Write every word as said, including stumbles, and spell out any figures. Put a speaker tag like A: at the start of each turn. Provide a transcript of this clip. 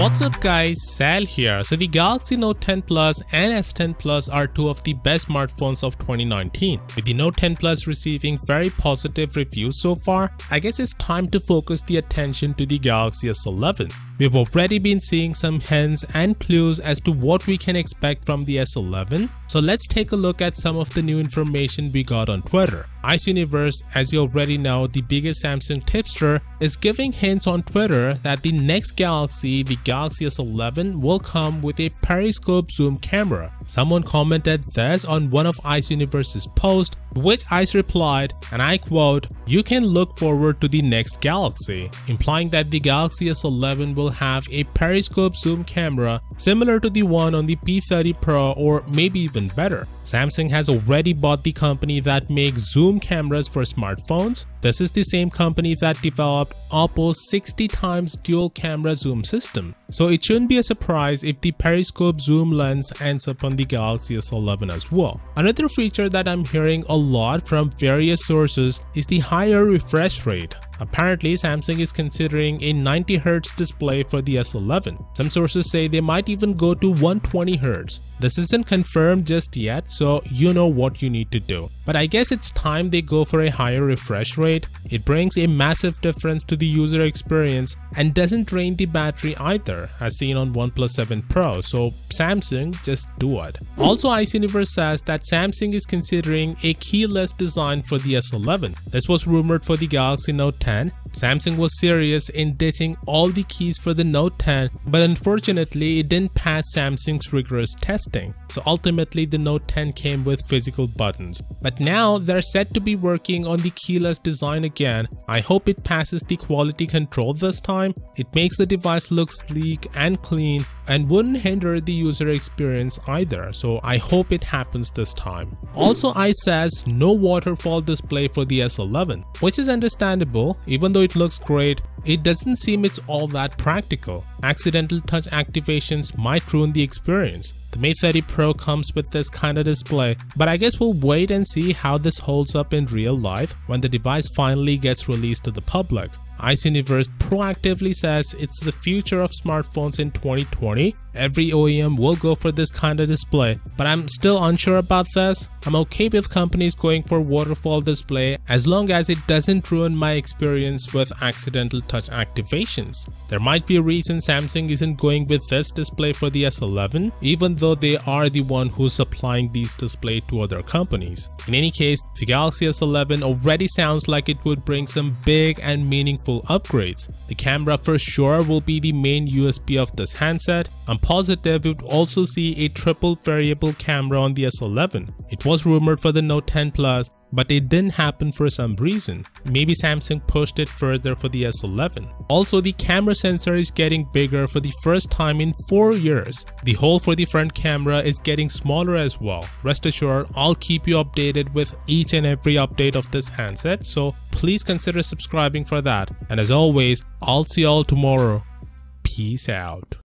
A: What's up guys, Sal here. So the Galaxy Note ten Plus and S ten Plus are two of the best smartphones of twenty nineteen. With the Note ten Plus receiving very positive reviews so far, I guess it's time to focus the attention to the Galaxy S eleven. We've already been seeing some hints and clues as to what we can expect from the S eleven. So let's take a look at some of the new information we got on Twitter. iCineverse, as you already know, the biggest Samsung tipster, is giving hints on Twitter that the next Galaxy, the Galaxy S eleven, will come with a periscope zoom camera. Someone commented this on one of iCineverse's posts, to which Ice replied, and I quote, "You can look forward to the next Galaxy," implying that the Galaxy S eleven will have a periscope zoom camera similar to the one on the P thirty Pro or maybe even better. Samsung has already bought the company that makes zoom cameras for smartphones. This is the same company that developed Oppo's sixty times dual camera zoom system. So it shouldn't be a surprise if the periscope zoom lens ends up on the Galaxy S eleven as well. Another feature that I'm hearing a lot from various sources is the higher refresh rate. Apparently, Samsung is considering a ninety hertz display for the S eleven. Some sources say they might even go to one hundred twenty hertz. This isn't confirmed just yet, so you know what you need to do. But I guess it's time they go for a higher refresh rate. It brings a massive difference to the user experience and doesn't drain the battery either, as seen on OnePlus seven Pro, so Samsung, just do it. Also, iCineverse says that Samsung is considering a keyless design for the S eleven. This was rumored for the Galaxy Note ten. Samsung was serious in ditching all the keys for the Note ten, but unfortunately it didn't pass Samsung's rigorous testing. So ultimately the Note ten came with physical buttons. But now they're set to be working on the keyless design again. I hope it passes the quality control this time. It makes the device look sleek and clean and wouldn't hinder the user experience either, so I hope it happens this time. Also, I says no waterfall display for the S eleven, which is understandable. Even though it looks great, it doesn't seem it's all that practical. Accidental touch activations might ruin the experience. The Mate thirty Pro comes with this kind of display, but I guess we'll wait and see how this holds up in real life when the device finally gets released to the public. iCineverse proactively says it's the future of smartphones in twenty twenty. Every O E M will go for this kind of display, but I'm still unsure about this. I'm okay with companies going for waterfall display as long as it doesn't ruin my experience with accidental touch activations. There might be a reason Samsung isn't going with this display for the S eleven, even though they are the one who's supplying these displays to other companies. In any case, the Galaxy S eleven already sounds like it would bring some big and meaningful upgrades. The camera for sure will be the main U S P of this handset. I'm positive we would also see a triple variable camera on the S eleven. It was rumored for the Note ten Plus, but it didn't happen for some reason. Maybe Samsung pushed it further for the S eleven. Also, the camera sensor is getting bigger for the first time in four years. The hole for the front camera is getting smaller as well. Rest assured, I'll keep you updated with each and every update of this handset, so please consider subscribing for that. And as always, I'll see y'all tomorrow. Peace out.